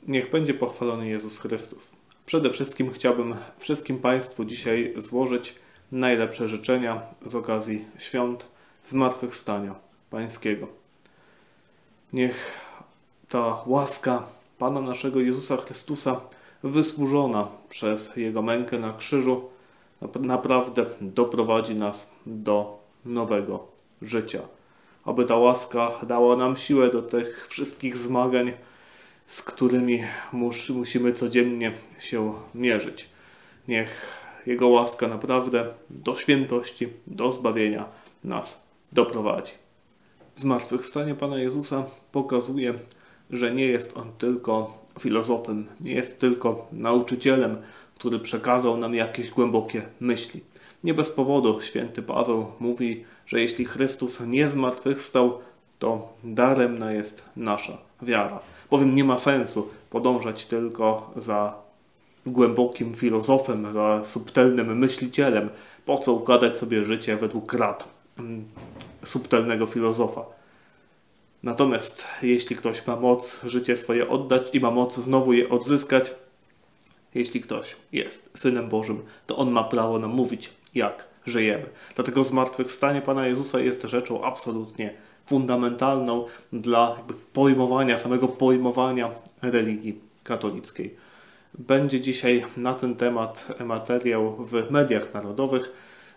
Niech będzie pochwalony Jezus Chrystus. Przede wszystkim chciałbym wszystkim Państwu dzisiaj złożyć najlepsze życzenia z okazji świąt Zmartwychwstania Pańskiego. Niech ta łaska Pana naszego Jezusa Chrystusa, wysłużona przez Jego mękę na krzyżu, naprawdę doprowadzi nas do nowego życia. Aby ta łaska dała nam siłę do tych wszystkich zmagań, z którymi musimy codziennie się mierzyć. Niech Jego łaska naprawdę do świętości, do zbawienia nas doprowadzi. Zmartwychwstanie Pana Jezusa pokazuje, że nie jest On tylko filozofem, nie jest tylko nauczycielem, który przekazał nam jakieś głębokie myśli. Nie bez powodu święty Paweł mówi, że jeśli Chrystus nie zmartwychwstał, to daremna jest nasza wiara. Bowiem nie ma sensu podążać tylko za głębokim filozofem, za subtelnym myślicielem. Po co układać sobie życie według rad subtelnego filozofa? Natomiast jeśli ktoś ma moc życie swoje oddać i ma moc znowu je odzyskać, jeśli ktoś jest Synem Bożym, to On ma prawo nam mówić, jak żyjemy. Dlatego zmartwychwstanie Pana Jezusa jest rzeczą absolutnie fundamentalną dla samego pojmowania religii katolickiej. Będzie dzisiaj na ten temat materiał w mediach narodowych.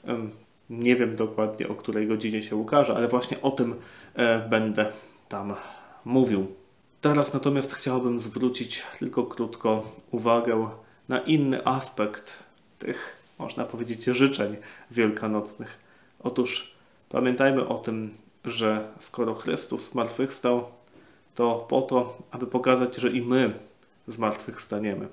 Nie wiem dokładnie, o której godzinie się ukaże, ale właśnie o tym będę tam mówił. Teraz natomiast chciałbym zwrócić tylko krótko uwagę na inny aspekt tych, można powiedzieć, życzeń wielkanocnych. Otóż pamiętajmy o tym, że skoro Chrystus zmartwychwstał, to po to, aby pokazać, że i my zmartwychwstaniemy.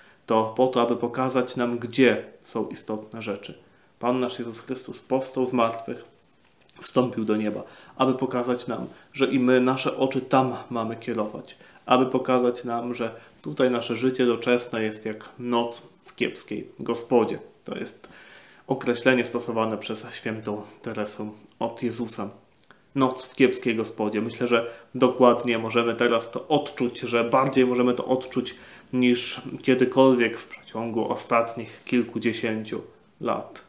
To po to, aby pokazać nam, gdzie są istotne rzeczy. Pan nasz Jezus Chrystus powstał z martwych, wstąpił do nieba, aby pokazać nam, że i my nasze oczy tam mamy kierować. Aby pokazać nam, że tutaj nasze życie doczesne jest jak noc w kiepskiej gospodzie. To jest określenie stosowane przez świętą Teresę od Jezusa. Noc w kiepskiej gospodzie. Myślę, że dokładnie możemy teraz to odczuć, że bardziej możemy to odczuć niż kiedykolwiek w przeciągu ostatnich kilkudziesięciu lat.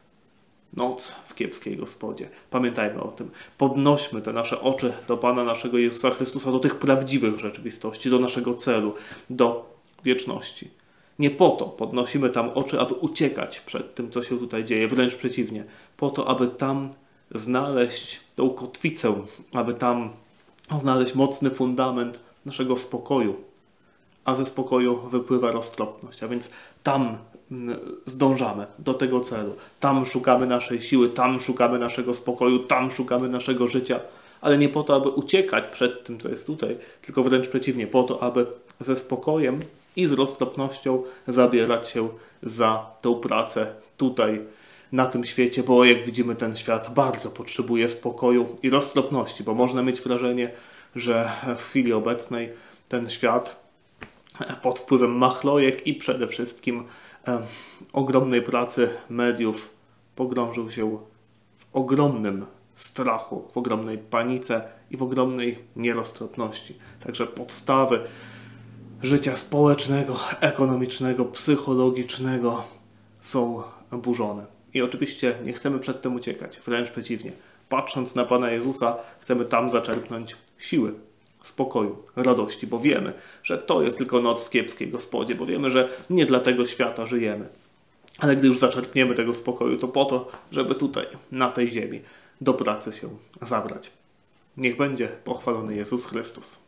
Noc w kiepskiej gospodzie. Pamiętajmy o tym. Podnośmy te nasze oczy do Pana naszego Jezusa Chrystusa, do tych prawdziwych rzeczywistości, do naszego celu, do wieczności. Nie po to podnosimy tam oczy, aby uciekać przed tym, co się tutaj dzieje. Wręcz przeciwnie. Po to, aby tam znaleźć tą kotwicę, aby tam znaleźć mocny fundament naszego spokoju. A ze spokoju wypływa roztropność. A więc tam zdążamy do tego celu. Tam szukamy naszej siły, tam szukamy naszego spokoju, tam szukamy naszego życia. Ale nie po to, aby uciekać przed tym, co jest tutaj, tylko wręcz przeciwnie, po to, aby ze spokojem i z roztropnością zabierać się za tą pracę tutaj, na tym świecie, bo jak widzimy, ten świat bardzo potrzebuje spokoju i roztropności, bo można mieć wrażenie, że w chwili obecnej ten świat pod wpływem machlojek i przede wszystkim ogromnej pracy mediów pogrążył się w ogromnym strachu, w ogromnej panice i w ogromnej nieroztropności. Także podstawy życia społecznego, ekonomicznego, psychologicznego są burzone. I oczywiście nie chcemy przed tym uciekać, wręcz przeciwnie. Patrząc na Pana Jezusa, chcemy tam zaczerpnąć siły, spokoju, radości, bo wiemy, że to jest tylko noc w kiepskiej gospodzie, bo wiemy, że nie dla tego świata żyjemy. Ale gdy już zaczerpniemy tego spokoju, to po to, żeby tutaj, na tej ziemi, do pracy się zabrać. Niech będzie pochwalony Jezus Chrystus.